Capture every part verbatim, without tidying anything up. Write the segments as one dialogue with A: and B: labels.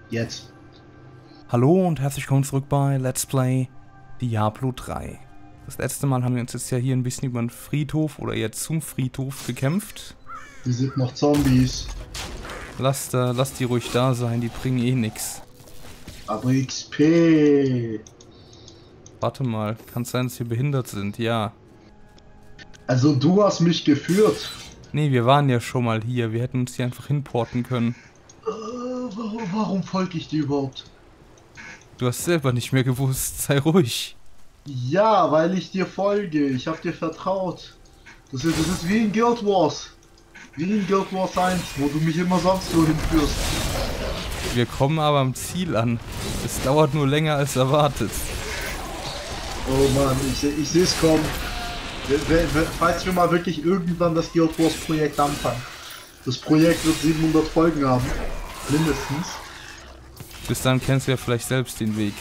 A: Jetzt.
B: Hallo und herzlich willkommen zurück bei Let's Play Diablo drei. Das letzte Mal haben wir uns jetzt ja hier ein bisschen über den Friedhof oder eher zum Friedhof gekämpft.
A: Die sind noch Zombies.
B: Lass, da, lass die ruhig da sein, die bringen eh nix.
A: Aber X P.
B: Warte mal, kann es sein, dass wir behindert sind? Ja.
A: Also du hast mich geführt.
B: Nee, wir waren ja schon mal hier, wir hätten uns hier einfach hinporten können.
A: Äh, warum, warum folge ich dir überhaupt?
B: Du hast selber nicht mehr gewusst, sei ruhig.
A: Ja, weil ich dir folge. Ich habe dir vertraut. Das ist, das ist wie in Guild Wars. Wie in Guild Wars eins, wo du mich immer sonst so hinführst.
B: Wir kommen aber am Ziel an. Es dauert nur länger als erwartet.
A: Oh Mann, ich, seh- ich sehe es kommen. Wir- wir- wir- Falls wir mal wirklich irgendwann das Guild Wars Projekt anfangen. Das Projekt wird siebenhundert Folgen haben. Mindestens.
B: Bis dann kennst du ja vielleicht selbst den Weg.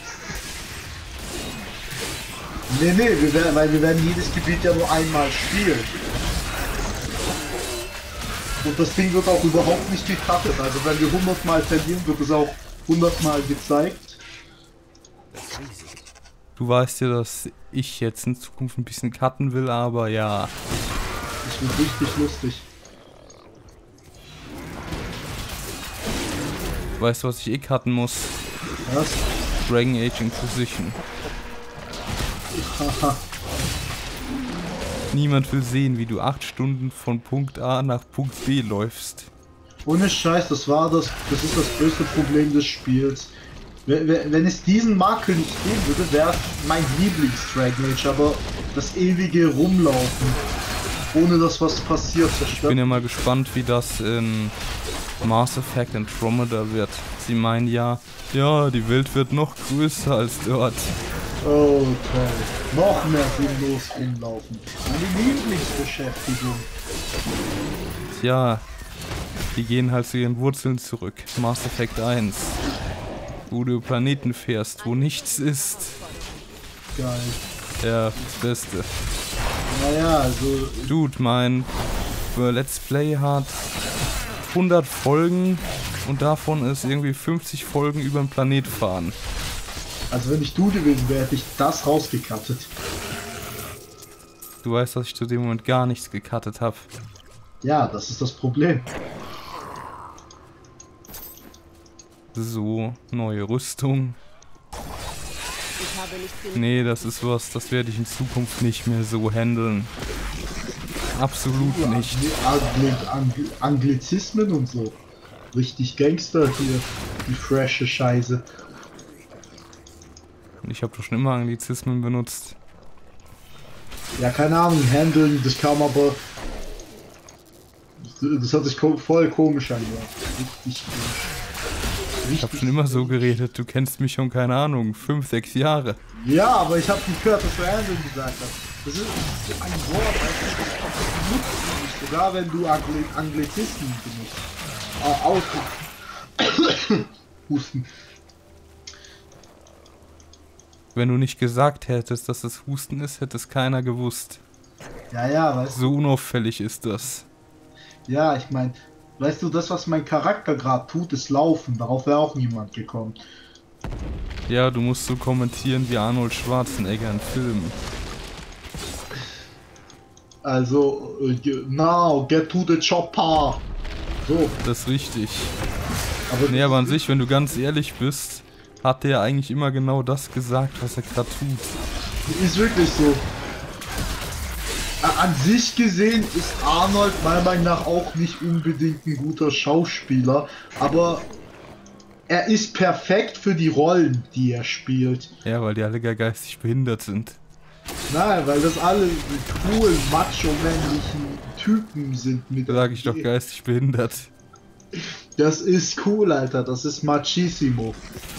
A: Nee, nee, wir werden, weil wir werden jedes Gebiet ja nur einmal spielen. Und das Ding wird auch überhaupt nicht gecuttet. Also wenn wir hundert Mal verlieren, wird es auch hundert Mal gezeigt.
B: Du weißt ja, dass ich jetzt in Zukunft ein bisschen cutten will, aber ja.
A: Das wird richtig lustig.
B: Weißt du, was ich eh cutten muss?
A: Was?
B: Dragon Age Inquisition.
A: Haha.
B: Niemand will sehen, wie du acht Stunden von Punkt A nach Punkt B läufst.
A: Ohne Scheiß, das war das, das ist das größte Problem des Spiels. Wenn wenn es diesen Makel nicht geben würde, wäre es mein Lieblings-Dragon Age, aber das ewige Rumlaufen, ohne dass was passiert,
B: Ich
A: zerstört.
B: bin ja mal gespannt, wie das in Mass Effect Andromeda wird. Sie meinen ja, ja, die Welt wird noch größer als dort.
A: Oh toll. Noch mehr sinnlos rumlaufen. Meine Lieblingsbeschäftigung.
B: Tja, die gehen halt zu ihren Wurzeln zurück. Mass Effect eins. Wo du Planeten fährst, wo nichts ist.
A: Geil.
B: Ja, das Beste.
A: Naja, also
B: Dude, mein äh, Let's Play hat hundert Folgen und davon ist irgendwie fünfzig Folgen über den Planet fahren.
A: Also wenn ich du gewesen wäre, hätte ich das rausgekattet.
B: Du weißt, dass ich zu dem Moment gar nichts gecuttet habe.
A: Ja, das ist das Problem.
B: So, neue Rüstung.
C: Ich habe nicht genug.
B: Nee, das ist was, das werde ich in Zukunft nicht mehr so handeln. Absolut nicht.
A: Angli Angli Anglizismen und so. Richtig Gangster hier. Die frische Scheiße.
B: Ich habe doch schon immer Anglizismen benutzt.
A: Ja, keine Ahnung, handeln, das kam aber... Das hat sich ko voll komisch angehört. Richtig komisch.
B: Ich habe schon immer so geredet, du kennst mich schon, keine Ahnung, fünf, sechs Jahre.
A: Ja, aber ich habe nicht gehört, dass du handeln gesagt hast. Das ist, das ist ein Wort, das benutzt du nicht, sogar wenn du Angli Anglizismen benutzt. Äh, aus... Husten.
B: Wenn du nicht gesagt hättest, dass es Husten ist, hätte es keiner gewusst.
A: Ja, ja, weißt du.
B: So unauffällig ist das.
A: Ja, ich meine, weißt du, das, was mein Charakter gerade tut, ist laufen. Darauf wäre auch niemand gekommen.
B: Ja, du musst so kommentieren wie Arnold Schwarzenegger in Filmen.
A: Also, äh, now, get to the chopper. So,
B: Das ist richtig.
A: aber,
B: Nee, aber an sich, wenn du ganz ehrlich bist, hat der eigentlich immer genau das gesagt, was er gerade tut.
A: ist wirklich so. A- An sich gesehen ist Arnold meiner Meinung nach auch nicht unbedingt ein guter Schauspieler, aber er ist perfekt für die Rollen, die er spielt.
B: Ja, weil die alle gar geistig behindert sind.
A: Nein, weil das alle die coolen, macho-männlichen Typen sind mit.
B: Da sage ich doch geistig behindert.
A: Das ist cool, Alter. Das ist Machissimo.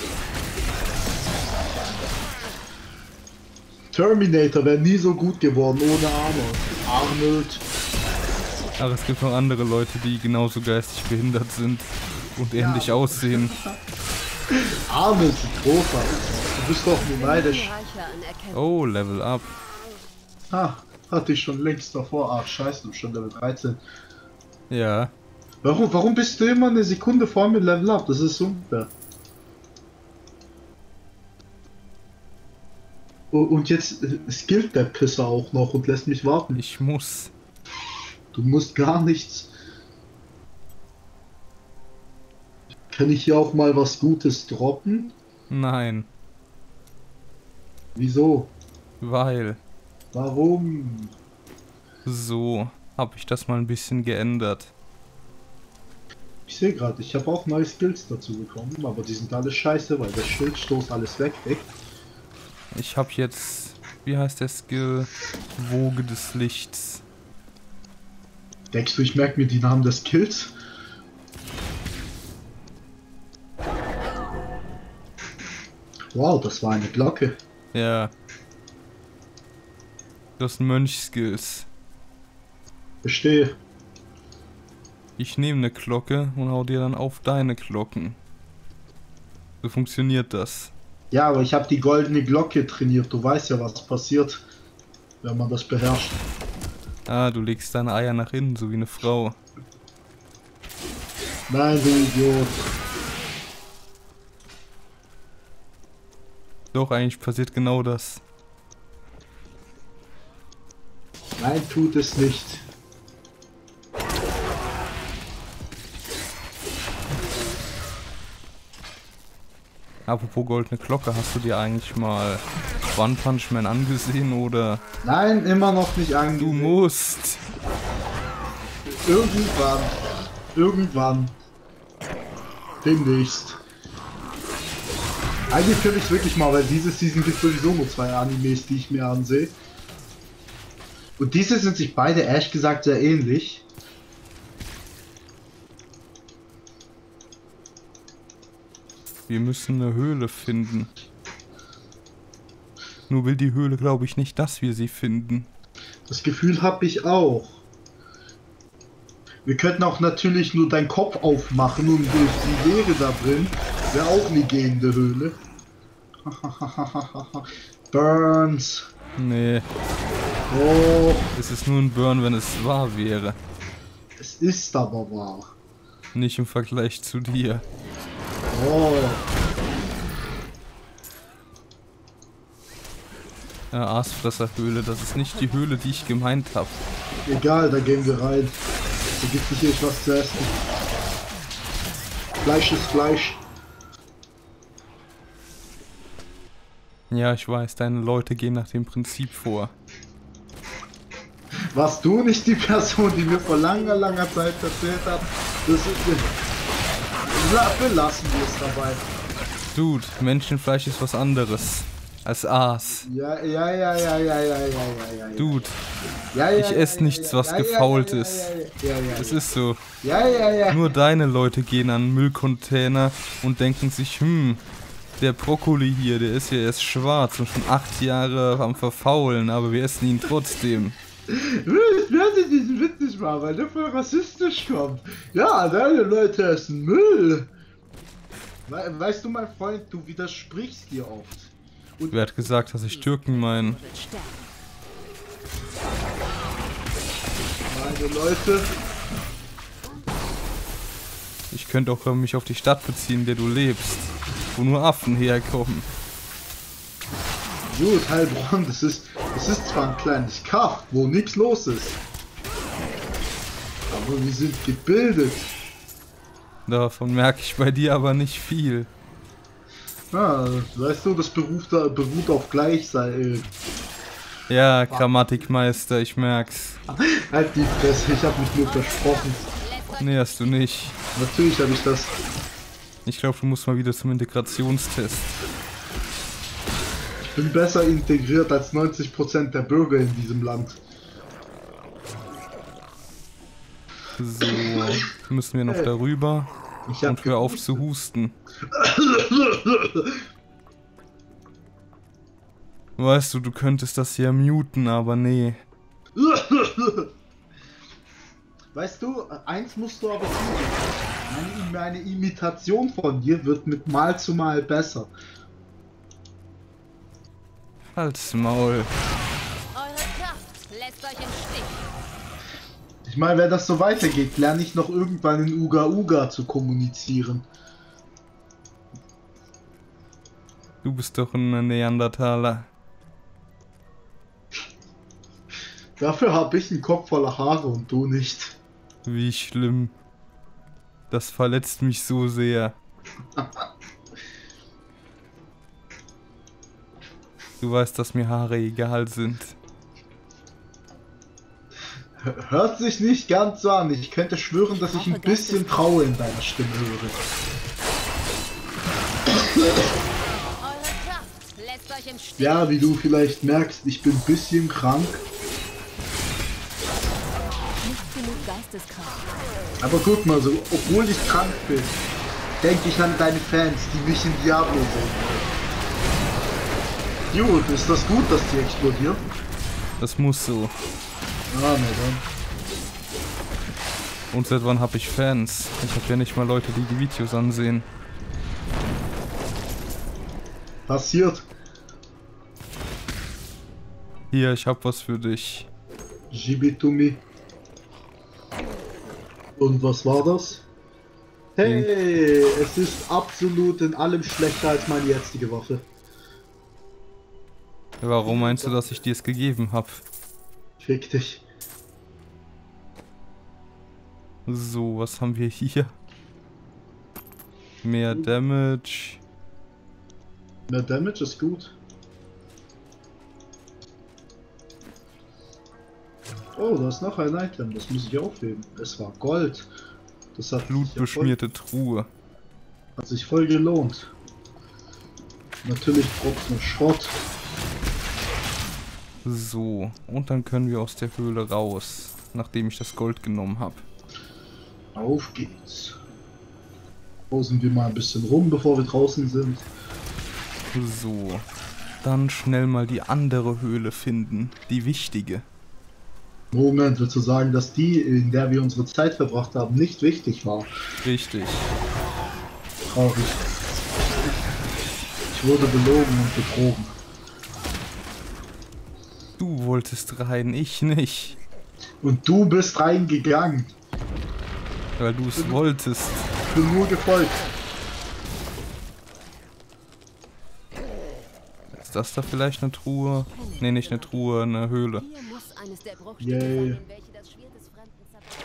A: Terminator wäre nie so gut geworden ohne Arnold. Arnold.
B: Aber es gibt noch andere Leute, die genauso geistig behindert sind und ähnlich aussehen.
A: Arnold ist großer. Du bist doch nur neidisch.
C: Reicher an Erkenntnis.
B: Oh, Level up.
A: Ah, hatte ich schon längst davor. Ach, scheiße, du bist schon Level dreizehn.
B: Ja.
A: Warum, warum bist du immer eine Sekunde vor mir Level Up? Das ist unfair. Und jetzt äh, skillt der Pisser auch noch und lässt mich warten.
B: Ich muss.
A: Du musst gar nichts. Kann ich hier auch mal was Gutes droppen?
B: Nein.
A: Wieso?
B: Weil.
A: Warum?
B: So. Habe ich das mal ein bisschen geändert.
A: Ich sehe gerade, ich habe auch neue Skills dazu bekommen, aber die sind alle scheiße, weil der Schildstoß alles wegdeckt.
B: Ich habe jetzt... Wie heißt der Skill? Woge des Lichts.
A: Denkst du, ich merke mir die Namen des Skills? Wow, das war eine Glocke.
B: Ja. Das sind Mönch-Skills.
A: Verstehe.
B: Ich nehme eine Glocke und hau dir dann auf deine Glocken. So funktioniert das.
A: Ja, aber ich habe die goldene Glocke trainiert. Du weißt ja, was passiert, wenn man das beherrscht.
B: Ah, du legst deine Eier nach innen, so wie eine Frau.
A: Nein, du Idiot.
B: Doch, eigentlich passiert genau das.
A: Nein, tut es nicht.
B: Apropos goldene Glocke, hast du dir eigentlich mal One Punch Man angesehen oder?
A: Nein, immer noch nicht
B: Du
A: angesehen.
B: musst!
A: Irgendwann. Irgendwann. Demnächst. Eigentlich will ich wirklich mal, weil diese Season gibt sowieso nur zwei Animes, die ich mir ansehe. Und diese sind sich beide ehrlich gesagt sehr ähnlich.
B: Wir müssen eine Höhle finden. Nur will die Höhle, glaube ich, nicht, dass wir sie finden.
A: Das Gefühl habe ich auch. Wir könnten auch natürlich nur deinen Kopf aufmachen und durch die Leere da drin wäre auch eine gehende Höhle. Burns.
B: Nee,
A: Oh,
B: es ist nur ein Burn, wenn es wahr wäre.
A: es ist aber wahr.
B: Nicht im Vergleich zu dir.
A: Oh,
B: Ja, Aasfresserhöhle, das ist nicht die Höhle, die ich gemeint habe.
A: egal, da gehen wir rein. Da gibt es hier was zu essen. Fleisch ist Fleisch.
B: Ja, ich weiß, deine Leute gehen nach dem Prinzip vor.
A: Warst du nicht die Person, die mir vor langer, langer Zeit erzählt hat? Das ist... Na, belassen wir es dabei.
B: Dude, Menschenfleisch ist was anderes als Aas.
A: Ja, ja, ja, ja, ja, ja, ja, ja, ja.
B: Dude,
A: ja, ja,
B: ich esse
A: ja,
B: nichts,
A: ja,
B: was
A: ja, ja,
B: gefault
A: ja,
B: ist.
A: Ja, ja, ja,
B: Es
A: ja.
B: ist so.
A: Ja, ja, ja.
B: Nur deine Leute gehen an den Müllcontainer und denken sich, hm, der Brokkoli hier, der ist ja erst schwarz und schon acht Jahre am Verfaulen, aber wir essen ihn trotzdem.
A: Ich werde diesen Witz nicht machen, weil der voll rassistisch kommt. Ja, deine Leute essen Müll. We weißt du, mein Freund, du widersprichst dir oft. Und
B: Wer hat gesagt, dass ich Türken meine?
A: meine Leute...
B: Ich könnte auch mich auf die Stadt beziehen, in der du lebst, wo nur Affen herkommen.
A: Gut, Heilbronn, das ist, das ist zwar ein kleines Kaff, wo nichts los ist. Aber wir sind gebildet.
B: Davon merke ich bei dir aber nicht viel.
A: Ja, weißt du, das beruht, beruht auf Gleichsein.
B: Ja, Grammatikmeister, ich merk's.
A: Halt die Fresse, ich habe mich nur versprochen.
B: Nee, hast du nicht.
A: Natürlich habe ich das.
B: Ich glaube, du musst mal wieder zum Integrationstest.
A: Ich bin besser integriert als neunzig Prozent der Bürger in diesem Land.
B: So, müssen wir noch darüber.
A: Ich hab
B: Und hör auf zu husten. Weißt du, du könntest das hier muten, aber nee.
A: Weißt du, eins musst du aber tun. Meine, meine Imitation von dir wird mit Mal zu Mal besser.
B: Halt's Maul.
C: Eure Kraft lässt euch im Stich.
A: Ich meine, wenn das so weitergeht, lerne ich noch irgendwann in Uga Uga zu kommunizieren.
B: Du bist doch ein Neandertaler.
A: Dafür habe ich einen Kopf voller Haare und du nicht.
B: Wie schlimm. Das verletzt mich so sehr. Du weißt, dass mir Haare egal sind.
A: Hört sich nicht ganz so an. Ich könnte schwören, dass ich ein bisschen Trauer in deiner Stimme höre.
C: Eure Kraft lässt euch im Stich.
A: Ja, wie du vielleicht merkst, ich bin ein bisschen krank.
C: Nicht genug Geisteskraft.
A: Aber guck mal, so, obwohl ich krank bin, denke ich an deine Fans, die mich in Diablo sehen. Gut, ist das gut, dass die explodieren?
B: Das muss so.
A: Ah, na dann.
B: Und seit wann habe ich Fans? Ich habe ja nicht mal Leute, die die Videos ansehen.
A: Passiert.
B: Hier, ich hab was für dich.
A: Jibitumi. Und was war das? Hey, es ist absolut in allem schlechter als meine jetzige Waffe.
B: Warum meinst du, dass ich dir es gegeben habe?
A: Fick dich.
B: So, was haben wir hier? Mehr Damage.
A: Mehr Damage ist gut. Oh, da ist noch ein Item, das muss ich aufheben. Es war Gold. Das hat sich, ja voll,
B: Blutbeschmierte Truhe.
A: hat sich voll gelohnt. Natürlich trotzdem Schrott.
B: So, und dann können wir aus der Höhle raus, nachdem ich das Gold genommen habe.
A: Auf geht's. Pausen wir mal ein bisschen rum, bevor wir draußen sind.
B: So, dann schnell mal die andere Höhle finden, die wichtige.
A: Moment, willst du sagen, dass die, in der wir unsere Zeit verbracht haben, nicht wichtig war?
B: Richtig.
A: Traurig. Ich wurde belogen und betrogen.
B: Du wolltest rein, ich nicht.
A: Und du bist reingegangen.
B: Weil du es wolltest.
A: Ich bin nur gefolgt.
B: Ist das da vielleicht eine Truhe? Ne, nicht eine Truhe, eine Höhle.
C: Hier muss eines der Bruchstücke
A: Yay.
C: sein, in welche das Schwert des Fremden zerfällt.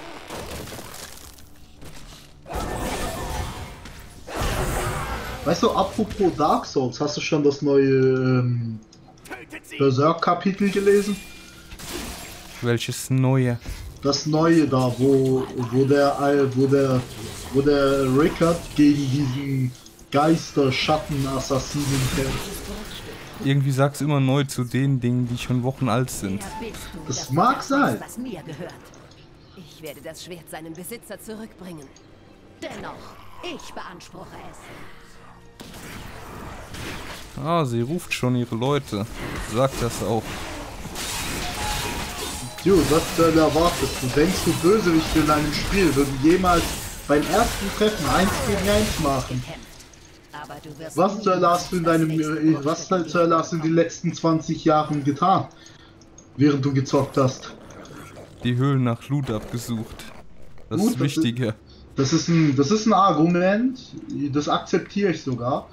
A: Weißt du, apropos Dark Souls, hast du schon das neue ähm, Berserk-Kapitel gelesen?
B: Welches neue?
A: Das neue da, wo, wo der äh, wo der wo der Rickard gegen diesen Geister-Schatten-Assassinen kämpft.
B: Irgendwie sag's immer neu zu den Dingen, die schon Wochen alt sind.
C: Wer bist du,
A: Das
C: dass
A: mag
C: du das
A: sein.
C: bist, was mir gehört? Ich werde das Schwert seinem Besitzer zurückbringen. Dennoch, ich beanspruche es.
B: Ah, sie ruft schon ihre Leute. Sagt das auch.
A: Jo, was denn erwartest du? Denkst du, Bösewichte in einem Spiel würden jemals beim ersten Treffen eins gegen eins machen?
C: Aber du wirst
A: Was zur Hölle hast du in deinem, äh, was zur Hölle hast du in den letzten zwanzig Jahren getan, während du gezockt hast?
B: Die Höhlen nach Loot abgesucht. Das
A: Gut,
B: ist
A: das
B: wichtiger.
A: Das ist ein, das ist ein Argument, das akzeptiere ich sogar.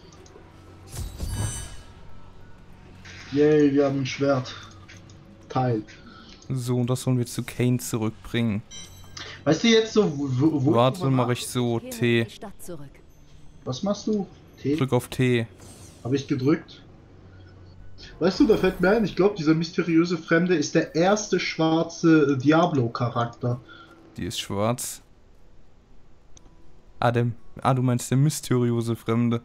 A: Yay, wir haben ein Schwert. Teil.
B: So, und das wollen wir zu Kane zurückbringen.
A: Weißt du jetzt so, wo, wo
B: Warte, mache ich so
C: Kehre in
B: T.
C: die Stadt zurück.
A: Was machst du? T?
B: Drück auf T.
A: Habe ich gedrückt. Weißt du, da fällt mir ein, ich glaube, dieser mysteriöse Fremde ist der erste schwarze Diablo-Charakter.
B: Die ist schwarz. Ah, der, ah, du meinst der mysteriöse Fremde.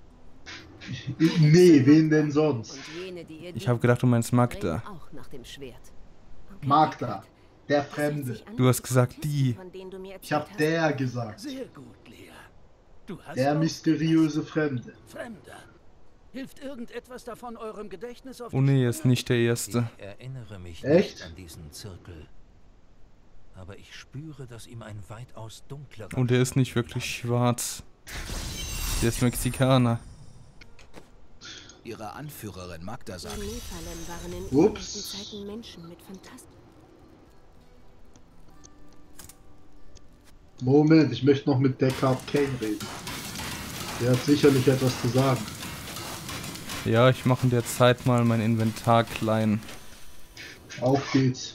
A: Nee, wen denn sonst?
C: Und jene, die ihr
B: Ich habe gedacht, du meinst Magda.
C: bringen auch nach dem Schwert. Okay,
A: Magda, der
C: das hört
A: Fremde.
C: sich an
B: Du
C: wie
B: hast gesagt,
C: Kisten,
B: die.
C: von denen du mir
A: Ich habe
C: erzählt hast.
A: der gesagt.
D: Sehr gut, Lea. Du hast
A: Der
D: auch
A: mysteriöse Fremde.
D: Fremder. Hilft irgendetwas davon eurem Gedächtnis auf
B: Oh nee, er ist nicht der Erste.
E: Ich erinnere mich
A: Echt?
E: nicht an diesen Zirkel. Aber ich spüre, dass ihm ein weitaus dunklerer...
B: Und er ist nicht wirklich schwarz. Der ist Mexikaner.
F: Ihre Anführerin Magda
C: Die
F: sagt,
C: Nephalem waren in
A: Ups.
C: uralten Zeiten Menschen mit Fantastik.
A: Moment, ich möchte noch mit Deckard Kane reden. Der hat sicherlich etwas zu sagen.
B: Ja, ich mache in der Zeit mal mein Inventar klein.
A: Auf geht's.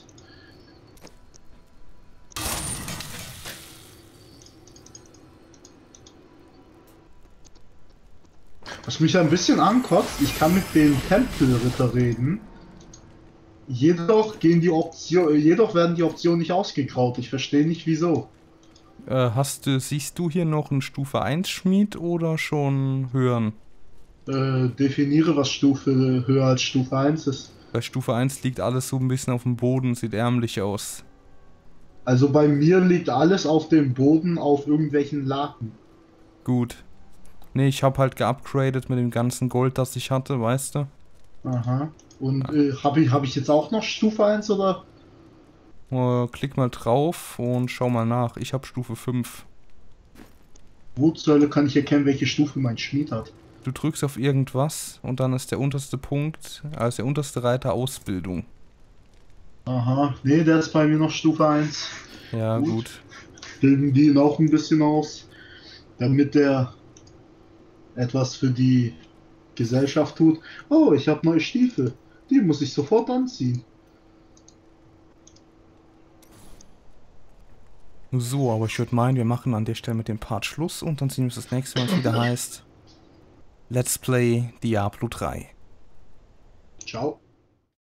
A: Was mich ein bisschen ankotzt, ich kann mit den Tempelritter reden. Jedoch gehen die Option, jedoch werden die Optionen nicht ausgegraut. Ich verstehe nicht wieso.
B: Äh, hast du, siehst du hier noch einen Stufe eins Schmied oder schon hören?
A: Äh, definiere, was Stufe höher als Stufe eins ist.
B: Bei Stufe eins liegt alles so ein bisschen auf dem Boden, sieht ärmlich aus.
A: Also bei mir liegt alles auf dem Boden auf irgendwelchen Laken.
B: Gut. Ne, ich habe halt geupgradet mit dem ganzen Gold, das ich hatte, weißt du?
A: Aha. Und äh, habe ich, hab ich jetzt auch noch Stufe eins oder?
B: Äh, klick mal drauf und schau mal nach. Ich habe Stufe fünf.
A: Wo zur Hölle kann ich erkennen, welche Stufe mein Schmied hat?
B: Du drückst auf irgendwas und dann ist der unterste Punkt, also der unterste Reiter Ausbildung.
A: Aha. Nee, der ist bei mir noch Stufe eins.
B: Ja, gut.
A: gut. Bilden die ihn auch ein bisschen aus, damit der etwas für die Gesellschaft tut. Oh, ich habe neue Stiefel. Die muss ich sofort anziehen.
B: So, aber ich würde meinen, wir machen an der Stelle mit dem Part Schluss und dann sehen wir uns das nächste Mal, was wieder heißt Let's Play Diablo drei.
A: Ciao.